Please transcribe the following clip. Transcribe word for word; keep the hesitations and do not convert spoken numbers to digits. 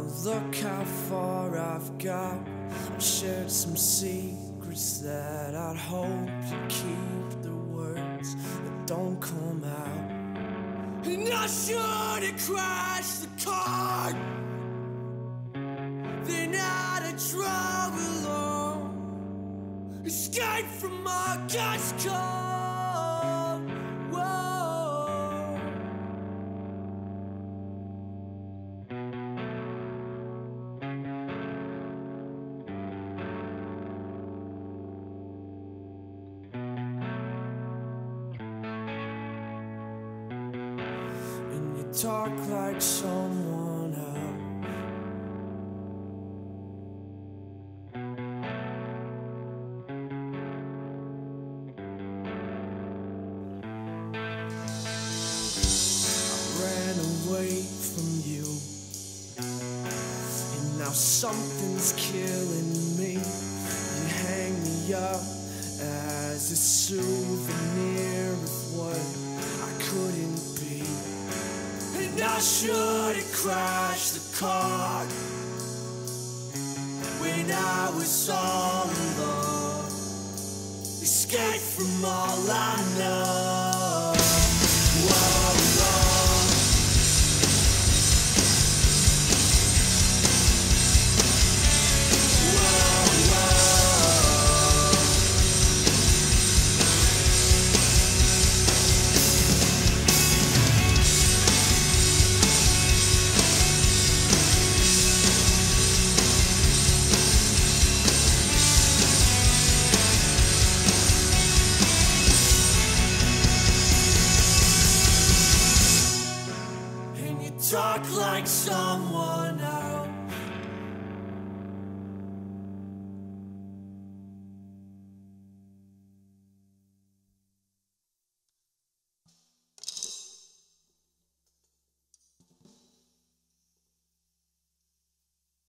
Look how far I've got. I've shared some secrets that I'd hope you keep, the words that don't come out. And I should have crashed the car, then I'd have drove alone, escape from my gas car. Whoa. And you talk like someone else. Away from you, and now something's killing me. You hang me up as a souvenir of what I couldn't be. And I should have crashed the car when I was all alone, escape from all I know. Whoa, whoa. Talk like someone else.